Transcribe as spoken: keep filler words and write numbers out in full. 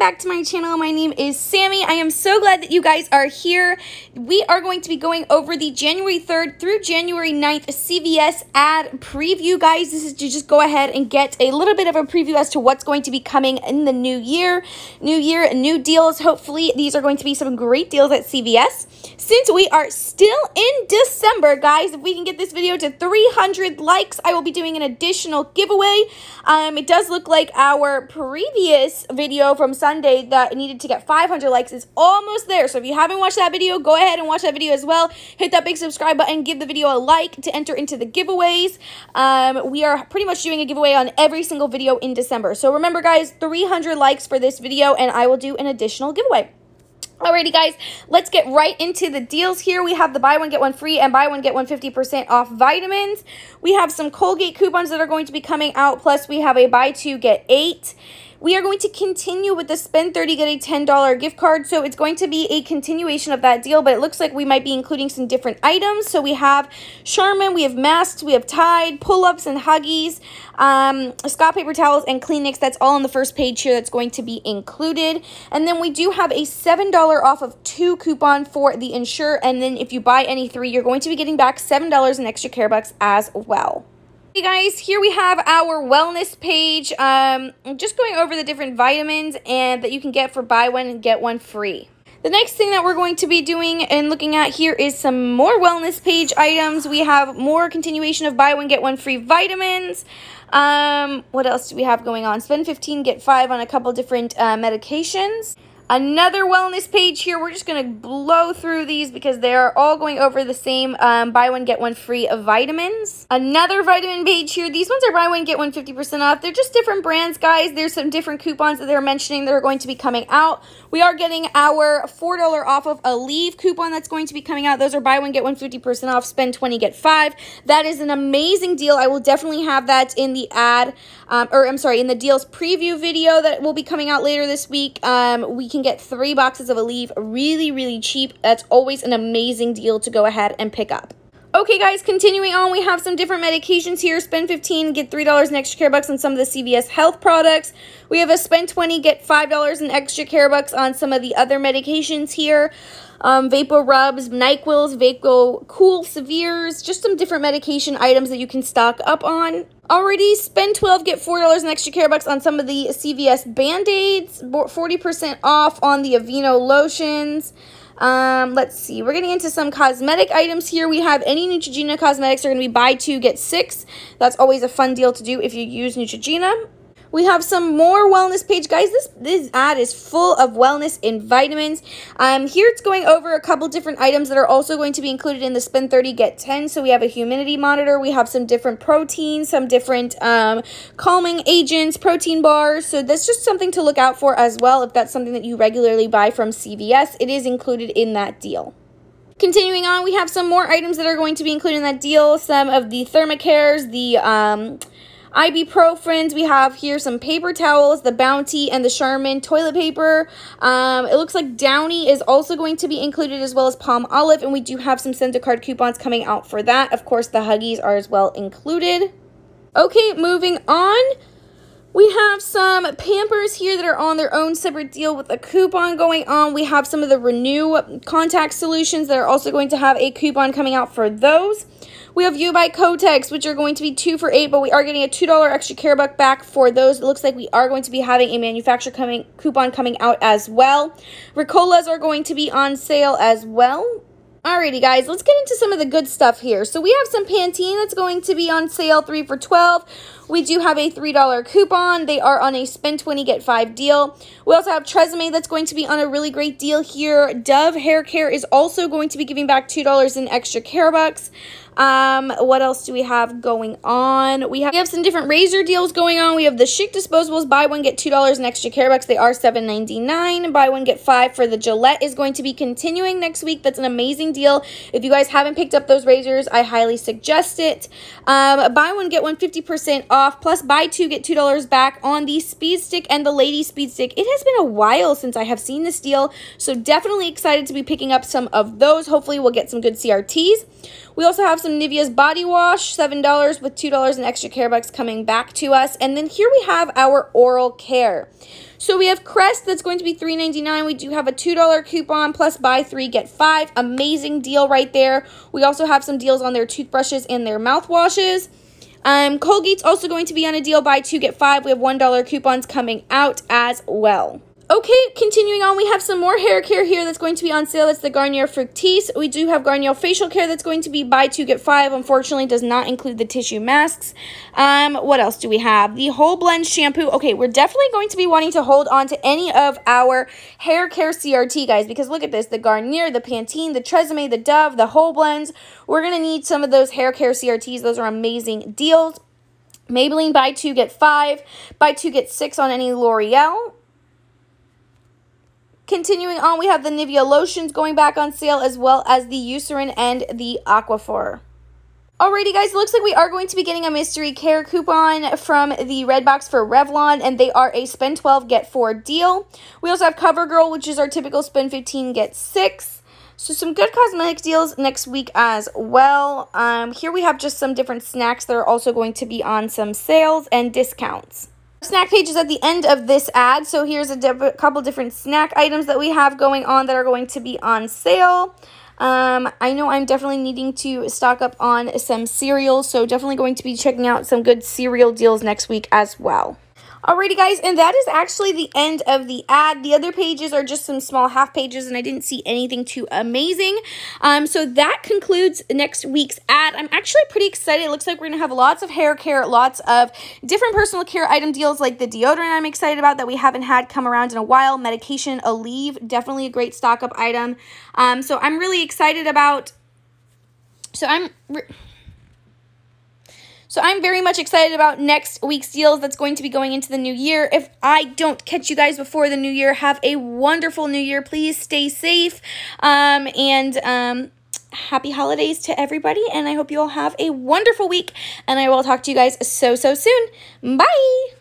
back to my channel. My name is Sammy. I am so glad that you guys are here. We are going to be going over the January third through January ninth C V S ad preview, guys. This is to just go ahead and get a little bit of a preview as to what's going to be coming in the new year. New year, new deals. Hopefully, these are going to be some great deals at C V S. Since we are still in December, guys, if we can get this video to three hundred likes, I will be doing an additional giveaway. Um, it does look like our previous video from Sunday that needed to get five hundred likes is almost there. So if you haven't watched that video, go ahead and watch that video as well. Hit that big subscribe button, give the video a like to enter into the giveaways. Um, we are pretty much doing a giveaway on every single video in December. So remember, guys, three hundred likes for this video, and I will do an additional giveaway. Alrighty, guys, let's get right into the deals here. We have the buy one, get one free and buy one, get one fifty percent off vitamins. We have some Colgate coupons that are going to be coming out, plus we have a buy two, get eight. We are going to continue with the spend thirty, get a ten dollar gift card. So it's going to be a continuation of that deal, but it looks like we might be including some different items. So we have Charmin, we have masks, we have Tide, pull-ups and Huggies, um, Scott paper towels, and Kleenex. That's all on the first page here that's going to be included. And then we do have a seven dollar off of two coupon for the Ensure. And then if you buy any three, you're going to be getting back seven dollars in extra care bucks as well. Hey guys, here we have our wellness page. Um, just going over the different vitamins and that you can get for buy one and get one free. The next thing that we're going to be doing and looking at here is some more wellness page items. We have more continuation of buy one, get one free vitamins. Um, what else do we have going on? Spend fifteen, get five on a couple different uh, medications. Another wellness page here. We're just going to blow through these because they are all going over the same um, buy one, get one free of vitamins. Another vitamin page here. These ones are buy one, get one fifty percent off. They're just different brands, guys. There's some different coupons that they're mentioning that are going to be coming out. We are getting our four dollar off of Aleve coupon that's going to be coming out. Those are buy one, get one fifty percent off. Spend twenty, get five. That is an amazing deal. I will definitely have that in the ad, um, or I'm sorry, in the deals preview video that will be coming out later this week. Um, we can get three boxes of Aleve really, really cheap. That's always an amazing deal to go ahead and pick up. Okay, guys, continuing on, we have some different medications here. Spend fifteen, get three dollars in extra care bucks on some of the C V S health products. We have a spend twenty, get five dollars in extra care bucks on some of the other medications here. Um, Vapor Rubs, NyQuils, Vaco Cool Severes, just some different medication items that you can stock up on. Already, spend twelve, get four dollars in extra care bucks on some of the C V S Band-Aids, forty percent off on the Aveeno lotions. Um, let's see, we're getting into some cosmetic items here. We have any Neutrogena cosmetics are going to be buy two, get six. That's always a fun deal to do if you use Neutrogena. We have some more wellness page. Guys, this, this ad is full of wellness and vitamins. Um, here it's going over a couple different items that are also going to be included in the spend thirty, get ten. So we have a humidity monitor. We have some different proteins, some different um, calming agents, protein bars. So that's just something to look out for as well. If that's something that you regularly buy from C V S, it is included in that deal. Continuing on, we have some more items that are going to be included in that deal. Some of the Thermacares, the Um, ibuprofen. We have here some paper towels, the Bounty, and the Charmin toilet paper. Um, it looks like Downy is also going to be included, as well as Palm Olive, and we do have some Center Card coupons coming out for that. Of course, the Huggies are as well included. Okay, moving on. We have some Pampers here that are on their own separate deal with a coupon going on. We have some of the Renew contact solutions that are also going to have a coupon coming out for those. We have U by Kotex, which are going to be two for eight, but we are getting a two dollar extra care buck back for those. It looks like we are going to be having a manufacturer coming coupon coming out as well. Ricolas are going to be on sale as well. Alrighty, guys, let's get into some of the good stuff here. So we have some Pantene that's going to be on sale, three for twelve. We do have a three dollar coupon. They are on a spend twenty, get five deal. We also have Tresemme that's going to be on a really great deal here. Dove Hair Care is also going to be giving back two dollars in extra care bucks. Um, what else do we have going on? We have, we have some different razor deals going on. We have the Schick disposables, buy one, get two dollars in extra care bucks. They are seven ninety-nine. Buy one, get five for the Gillette is going to be continuing next week. That's an amazing deal. If you guys haven't picked up those razors, I highly suggest it. Um, buy one, get one fifty percent off, plus buy two, get two dollars back on the Speed Stick and the Lady Speed Stick. It has been a while since I have seen this deal, so definitely excited to be picking up some of those. Hopefully we'll get some good C R Ts. We also have some some Nivea's body wash, seven dollars with two dollars in extra care bucks coming back to us. And then here we have our oral care. So we have Crest that's going to be three ninety-nine. We do have a two dollar coupon plus buy three, get five. Amazing deal right there. We also have some deals on their toothbrushes and their mouthwashes. Um, Colgate's also going to be on a deal, buy two, get five. We have one dollar coupons coming out as well. Okay, continuing on, we have some more hair care here that's going to be on sale. It's the Garnier Fructis. We do have Garnier facial care that's going to be buy two, get five. Unfortunately, does not include the tissue masks. Um, what else do we have? The Whole Blend shampoo. Okay, we're definitely going to be wanting to hold on to any of our hair care C R T, guys, because look at this. The Garnier, the Pantene, the Tresemme, the Dove, the Whole Blends. We're going to need some of those hair care C R Ts. Those are amazing deals. Maybelline, buy two, get five. Buy two, get six on any L'Oreal. Continuing on, we have the Nivea lotions going back on sale, as well as the Eucerin and the Aquaphor. Alrighty, guys, it looks like we are going to be getting a mystery care coupon from the Redbox for Revlon, and they are a spend twelve, get four deal. We also have CoverGirl, which is our typical spend fifteen, get six. So some good cosmetic deals next week as well. Um, here we have just some different snacks that are also going to be on some sales and discounts. Snack page is at the end of this ad, so here's a di- couple different snack items that we have going on that are going to be on sale. Um, I know I'm definitely needing to stock up on some cereals, so definitely going to be checking out some good cereal deals next week as well. Alrighty, guys, and that is actually the end of the ad. The other pages are just some small half pages, and I didn't see anything too amazing. Um, so that concludes next week's ad. I'm actually pretty excited. It looks like we're going to have lots of hair care, lots of different personal care item deals, like the deodorant I'm excited about that we haven't had come around in a while. Medication, Aleve, definitely a great stock-up item. Um, so I'm really excited about... So I'm... So I'm very much excited about next week's deals that's going to be going into the new year. If I don't catch you guys before the new year, have a wonderful new year. Please stay safe. Um, and um, happy holidays to everybody. And I hope you all have a wonderful week. And I will talk to you guys so, so soon. Bye.